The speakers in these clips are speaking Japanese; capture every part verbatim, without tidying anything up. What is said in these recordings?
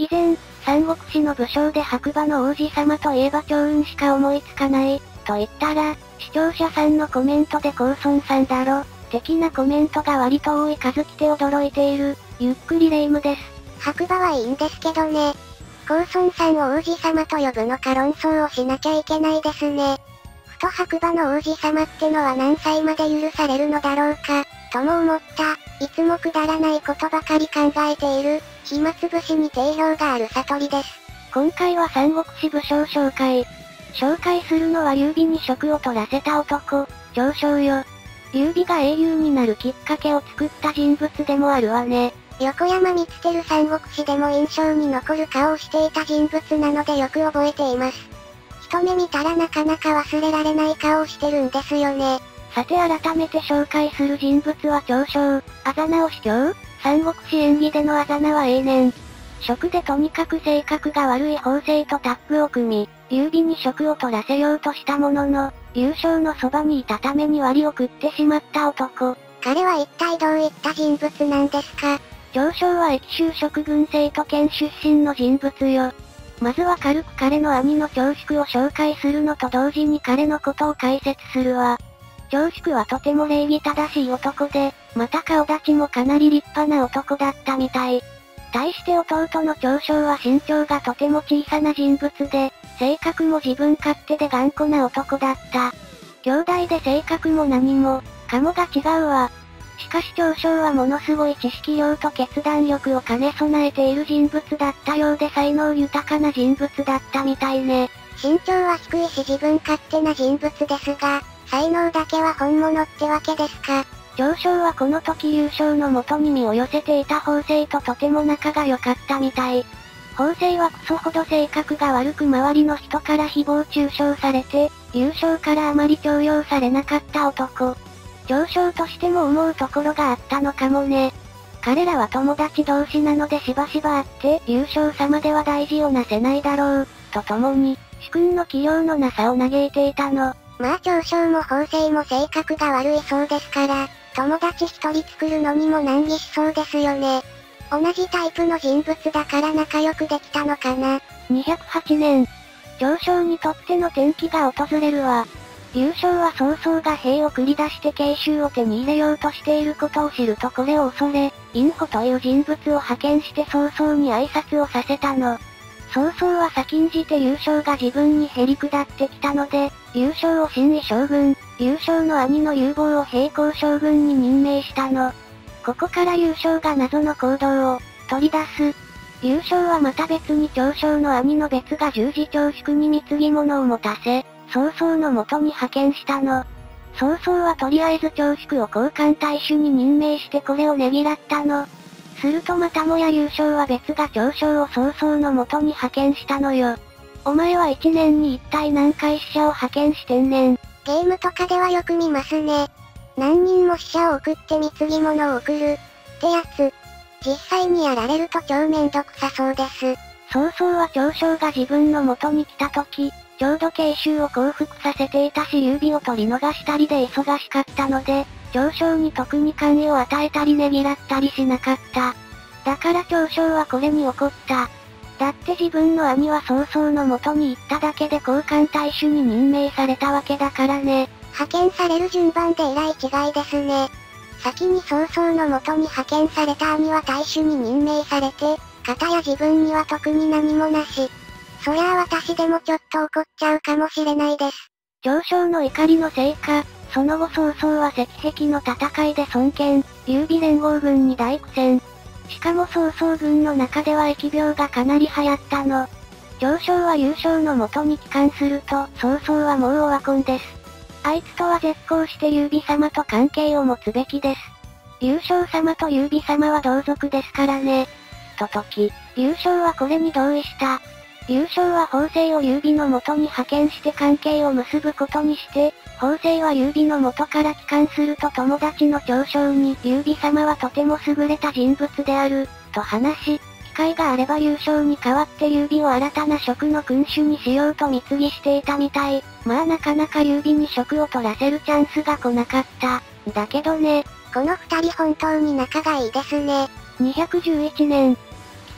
以前、三国志の武将で白馬の王子様といえば趙雲しか思いつかない、と言ったら、視聴者さんのコメントでコウソンさんだろ、的なコメントが割と多い数来て驚いている、ゆっくりレ夢ムです。 白馬はいいんですけどね。コウソンさんを王子様と呼ぶのか論争をしなきゃいけないですね。ふと白馬の王子様ってのは何歳まで許されるのだろうか、とも思った。いつもくだらないことばかり考えている、暇つぶしに定評がある悟りです。 今回は三国志武将紹介。紹介するのは劉備に職を取らせた男、趙紹よ。劉備が英雄になるきっかけを作った人物でもあるわね。 横山光輝三国志でも印象に残る顔をしていた人物なのでよく覚えています。一目見たらなかなか忘れられない顔をしてるんですよね。 さて改めて紹介する人物は趙紹、あざなを司教、三国志演義でのあざなは永年。職でとにかく性格が悪い法政とタッグを組み、劉備に職を取らせようとしたものの、劉将のそばにいたために割を食ってしまった男。 彼は一体どういった人物なんですか？ 趙紹は益州職軍生徒県出身の人物よ。まずは軽く彼の兄の趙粛を紹介するのと同時に彼のことを解説するわ。趙粛はとても礼儀正しい男で、また顔立ちもかなり立派な男だったみたい。対して弟の趙紹は身長がとても小さな人物で、性格も自分勝手で頑固な男だった。兄弟で性格も何も、かもが違うわ。しかし趙紹はものすごい知識量と決断力を兼ね備えている人物だったようで才能豊かな人物だったみたいね。 身長は低いし自分勝手な人物ですが、才能だけは本物ってわけですか？ 趙紹はこの時劉将の元に身を寄せていた法政ととても仲が良かったみたい。法政はクソほど性格が悪く周りの人から誹謗中傷されて、劉将からあまり重用されなかった男。趙紹としても思うところがあったのかもね。彼らは友達同士なのでしばしば会って、劉将様では大事をなせないだろう、と共に、主君の器量のなさを嘆いていたの。 まあ趙紹も法政も性格が悪いそうですから、友達一人作るのにも難儀しそうですよね。同じタイプの人物だから仲良くできたのかな。 にひゃくはちねん、趙紹にとっての転機が訪れるわ。劉将は曹操が兵を繰り出して慶州を手に入れようとしていることを知るとこれを恐れ、尹保という人物を派遣して曹操に挨拶をさせたの。曹操は先んじて劉将が自分にへり下ってきたので、劉将を新位将軍、劉将の兄の劉邦を平行将軍に任命したの。ここから劉将が謎の行動を取り出す。劉将はまた別に趙紹の兄の別が十字長粛に貢ぎ物を持たせ、曹操の元に派遣したの。曹操はとりあえず長粛を交換大使に任命してこれをねぎらったの。するとまたもや劉将は別が趙紹を曹操の元に派遣したのよ。お前は一年に一体何回使者を派遣してんねん。 ゲームとかではよく見ますね。何人も使者を送って貢ぎ物を送る。ってやつ。実際にやられると超めんどくさそうです。 曹操は趙紹が自分の元に来た時、ちょうど慶州を降伏させていたし劉備を取り逃したりで忙しかったので、趙紹に特に関与を与えたりねぎらったりしなかった。だから趙紹はこれに怒った。だって自分の兄は曹操の元に行っただけで交換大使に任命されたわけだからね。 派遣される順番でえらい違いですね。先に曹操の元に派遣された兄は大使に任命されて、片や自分には特に何もなし。そりゃあ私でもちょっと怒っちゃうかもしれないです。 趙紹の怒りのせいか、その後曹操は石壁の戦いで孫権、劉備連合軍に大苦戦。しかも曹操軍の中では疫病がかなり流行ったの。趙紹は劉将の元に帰還すると、曹操はもうオワコンです。あいつとは絶交して劉備様と関係を持つべきです。劉将様と劉備様は同族ですからね。と時、劉将はこれに同意した。劉将は法政を劉備の元に派遣して関係を結ぶことにして、法政は劉備の元から帰還すると友達の趙紹に劉備様はとても優れた人物である、と話し、機会があれば劉将に代わって劉備を新たな職の君主にしようと貢ぎしていたみたい。まあなかなか劉備に職を取らせるチャンスが来なかった。だけどね、 この二人本当に仲がいいですね。 にひゃくじゅういちねん。機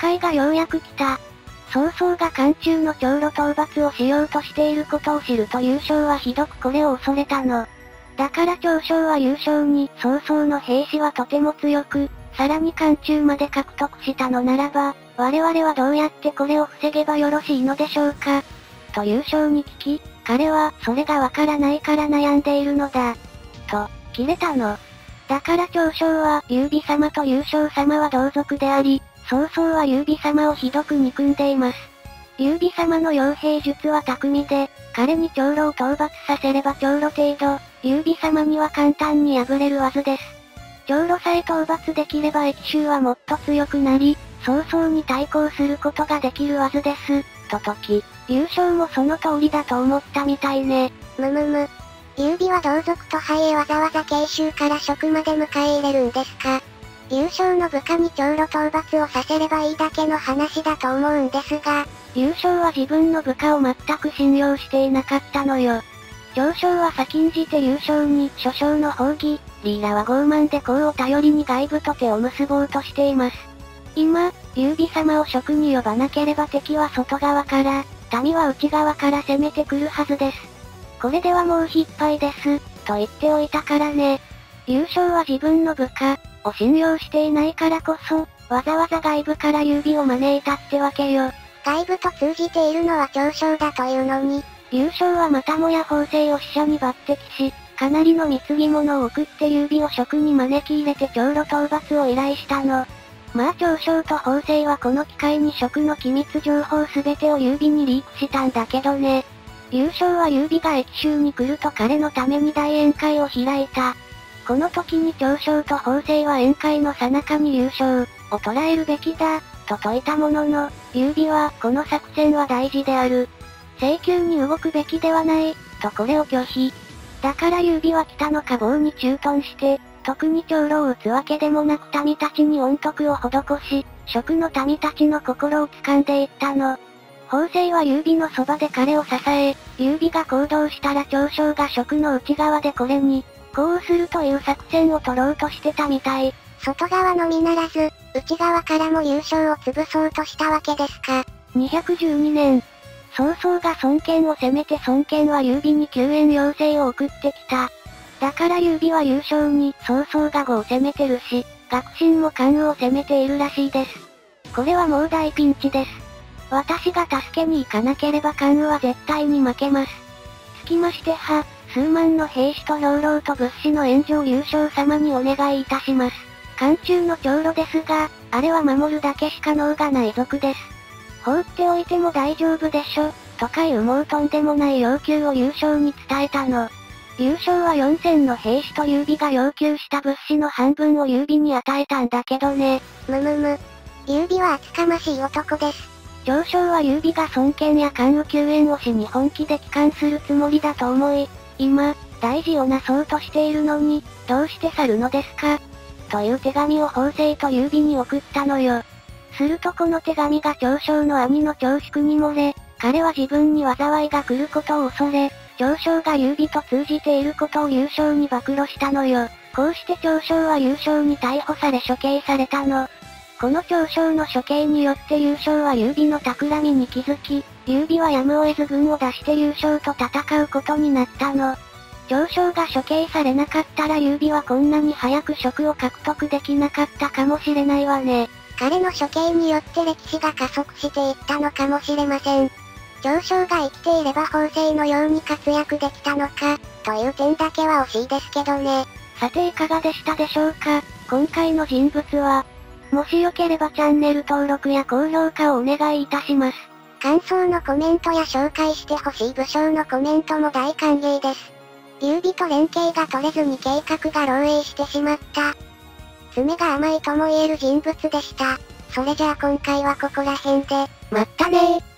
会がようやく来た。曹操が漢中の長老討伐をしようとしていることを知ると劉将はひどくこれを恐れたの。だから長将は劉将に曹操の兵士はとても強く、さらに漢中まで獲得したのならば、我々はどうやってこれを防げばよろしいのでしょうか。と劉将に聞き、彼はそれがわからないから悩んでいるのだ。と、切れたの。だから長将は劉備様と劉将様は同族であり、曹操は劉備様をひどく憎んでいます。劉備様の傭兵術は巧みで、彼に長老を討伐させれば長老程度、劉備様には簡単に敗れるはずです。長老さえ討伐できれば益州はもっと強くなり、曹操に対抗することができるはずです。と説き、劉将もその通りだと思ったみたいね。 むむむ。劉備は同族と範へわざわざ慶州から蜀まで迎え入れるんですか？劉将の部下に長老討伐をさせればいいだけの話だと思うんですが、 劉将は自分の部下を全く信用していなかったのよ。長将は先んじて劉将に諸将の褒義、リーラは傲慢で功を頼りに外部と手を結ぼうとしています。今、劉備様を蜀に呼ばなければ敵は外側から、民は内側から攻めてくるはずです。これではもう必敗です、と言っておいたからね。劉将は自分の部下を信用していないからこそ、わざわざ外部から劉備を招いたってわけよ。 外部と通じているのは長将だというのに、 劉将はまたもや法政を使者に抜擢し、かなりの貢ぎ物を送って劉備を蜀に招き入れて長老討伐を依頼したの。まあ長将と法政はこの機会に蜀の機密情報すべてを劉備にリークしたんだけどね。劉将は劉備が益州に来ると彼のために大宴会を開いた。この時に長将と法政は宴会の最中に劉将を捕らえるべきだ、と説いたものの、劉備はこの作戦は大事である。請求に動くべきではない、とこれを拒否。だから劉備は北の下坊に駐屯して、特に長老を撃つわけでもなく民たちに恩徳を施し、蜀の民たちの心を掴んでいったの。法政は劉備のそばで彼を支え、劉備が行動したら長将が蜀の内側でこれに、呼応するという作戦を取ろうとしてたみたい。 外側のみならず、内側からも劉将を潰そうとしたわけですか。 にひゃくじゅうにねん。曹操が孫権を攻めて孫権は劉備に救援要請を送ってきた。だから劉備は劉将に曹操が呉を攻めてるし、学信も関羽を攻めているらしいです。これはもう大ピンチです。私が助けに行かなければ関羽は絶対に負けます。つきましては、数万の兵士と兵糧と物資の援助を劉将様にお願いいたします。漢中の長老ですが、あれは守るだけしか能がない族です。放っておいても大丈夫でしょ、とかいうもうとんでもない要求を劉将に伝えたの。劉将はよんせんの兵士と劉備が要求した物資の半分を劉備に与えたんだけどね。 むむむ。劉備は厚かましい男です。 長将は劉備が孫権や関羽救援をしに本気で帰還するつもりだと思い、今、大事をなそうとしているのに、どうして去るのですか、という手紙を法政と劉備に送ったのよ。するとこの手紙が長将の兄の長粛に漏れ、彼は自分に災いが来ることを恐れ、長将が劉備と通じていることを劉将に暴露したのよ。こうして長将は劉将に逮捕され処刑されたの。この長将の処刑によって劉将は劉備の企みに気づき、劉備はやむを得ず軍を出して劉将と戦うことになったの。長将が処刑されなかったら劉備はこんなに早く職を獲得できなかったかもしれないわね。 彼の処刑によって歴史が加速していったのかもしれません。長将が生きていれば法政のように活躍できたのか、という点だけは惜しいですけどね。 さていかがでしたでしょうか。今回の人物は、もしよければチャンネル登録や高評価をお願いいたします。 感想のコメントや紹介してほしい武将のコメントも大歓迎です。劉備と連携が取れずに計画が漏洩してしまった。爪が甘いとも言える人物でした。それじゃあ今回はここら辺で、まったねー。